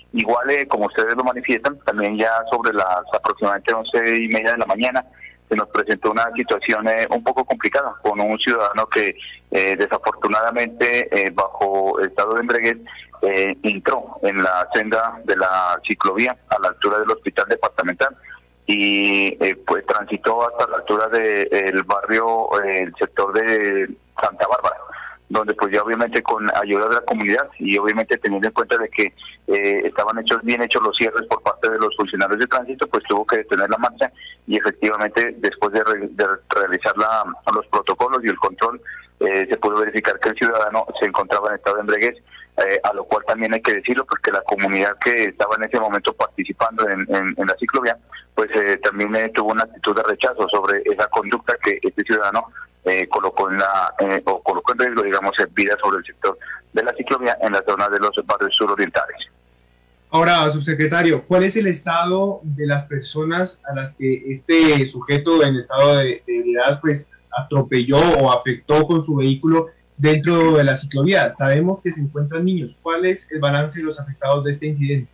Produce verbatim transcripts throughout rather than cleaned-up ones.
Igual, eh, como ustedes lo manifiestan, también ya sobre las aproximadamente once y media de la mañana se nos presentó una situación eh, un poco complicada con un ciudadano que eh, desafortunadamente eh, bajo estado de embriaguez eh, entró en la senda de la ciclovía a la altura del hospital departamental y eh, pues transitó hasta la altura del barrio, eh, el sector de Santa Bárbara, donde pues ya obviamente con ayuda de la comunidad y obviamente teniendo en cuenta de que eh, estaban hechos bien hechos los cierres por parte de los funcionarios de tránsito, pues tuvo que detener la marcha y efectivamente después de, re, de realizar la, los protocolos y el control eh, se pudo verificar que el ciudadano se encontraba en estado de embriaguez, eh, a lo cual también hay que decirlo porque la comunidad que estaba en ese momento participando en, en, en la ciclovía pues eh, también eh, tuvo una actitud de rechazo sobre esa conducta que este ciudadano Eh, colocó en la eh, o colocó en riesgo, digamos, en vida sobre el sector de la ciclovía en la zona de los barrios surorientales. Ahora, subsecretario, ¿cuál es el estado de las personas a las que este sujeto en estado de, de ebriedad pues atropelló o afectó con su vehículo dentro de la ciclovía? Sabemos que se encuentran niños. ¿Cuál es el balance de los afectados de este incidente?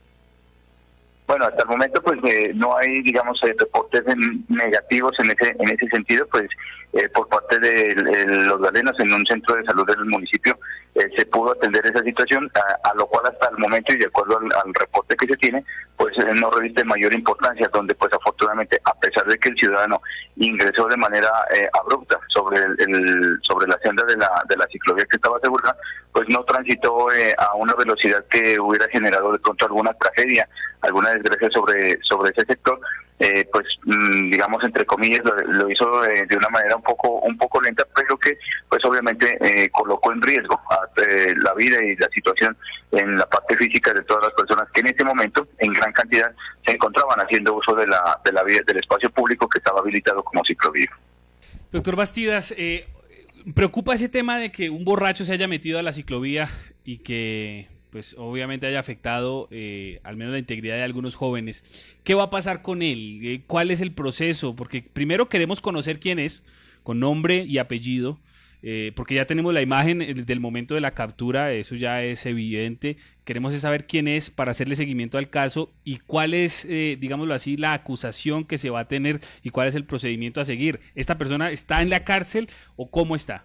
Bueno, hasta el momento pues eh, no hay, digamos, eh, reportes en, negativos en ese en ese sentido, pues eh, por parte de, de los galenos en un centro de salud del municipio eh, se pudo atender esa situación, a, a lo cual hasta el momento y de acuerdo al, al reporte que se tiene, pues eh, no reviste mayor importancia, donde pues afortunadamente, a pesar de que el ciudadano ingresó de manera eh, abrupta sobre el, el sobre la senda de la de la ciclovía que estaba asegurada, pues no transitó eh, a una velocidad que hubiera generado de pronto alguna tragedia, alguna desgracia sobre sobre ese sector, eh, pues mmm, digamos entre comillas lo, lo hizo eh, de una manera un poco un poco lenta, pero que pues obviamente eh, colocó en riesgo a, eh, la vida y la situación en la parte física de todas las personas que en ese momento en gran cantidad se encontraban haciendo uso de la de la vía del espacio público que estaba habilitado como ciclovía. Doctor Bastidas, eh, preocupa ese tema de que un borracho se haya metido a la ciclovía y que pues obviamente haya afectado eh, al menos la integridad de algunos jóvenes. ¿Qué va a pasar con él? Eh, ¿Cuál es el proceso? Porque primero queremos conocer quién es, con nombre y apellido, eh, porque ya tenemos la imagen del momento de la captura, eso ya es evidente. Queremos saber quién es para hacerle seguimiento al caso y cuál es, eh, digámoslo así, la acusación que se va a tener y cuál es el procedimiento a seguir. ¿Esta persona está en la cárcel o cómo está?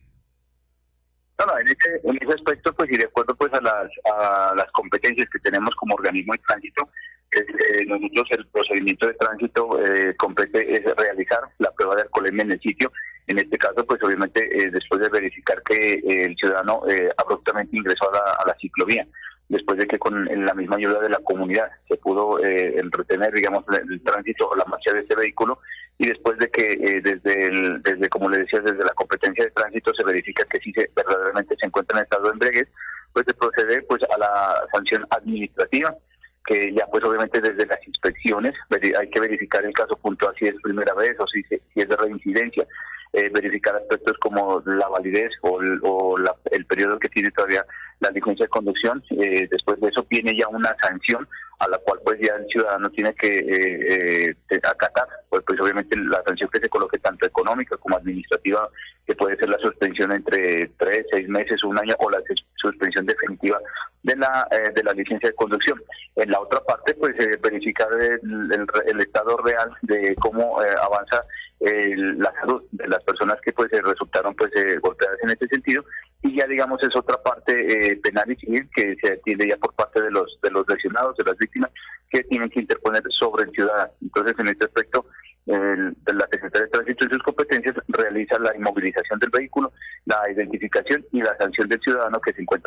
No, no, en ese, en ese aspecto, pues, y de acuerdo pues a las a las competencias que tenemos como organismo de tránsito, es, eh, nosotros el procedimiento de tránsito eh, compete es realizar la prueba de alcoholemia en el sitio. En este caso, pues obviamente eh, después de verificar que eh, el ciudadano eh, abruptamente ingresó a la, a la ciclovía, después de que con la misma ayuda de la comunidad se pudo eh, retener, digamos, el, el tránsito o la marcha de este vehículo, y después de que eh, desde, el, desde, como le decía, desde la competencia de tránsito se verifica que sí se, verdaderamente se encuentra en estado de embriaguez, pues se procede pues a la sanción administrativa, que ya pues obviamente desde las inspecciones hay que verificar el caso puntual si es primera vez o si, si es de reincidencia. Eh, verificar aspectos como la validez o, el, o la, el periodo que tiene todavía la licencia de conducción. Eh, después de eso viene ya una sanción a la cual pues ya el ciudadano tiene que eh, eh, acatar, pues, pues obviamente la sanción que se coloque tanto económica como administrativa, que puede ser la suspensión entre tres, seis meses, un año o la suspensión definitiva de la eh, de la licencia de conducción. En la otra parte pues eh, verificar el, el, el estado real de cómo eh, avanza eh, la salud de las personas que pues eh, resultaron pues eh, golpeadas en este sentido, y ya digamos es otra parte eh, penal y civil que se atiende ya por parte de los de los lesionados, de las víctimas, que tienen que interponer sobre el ciudadano. Entonces en este aspecto el, la Secretaría de Tránsito y sus competencias realiza la inmovilización del vehículo, la identificación y la sanción del ciudadano que se encuentra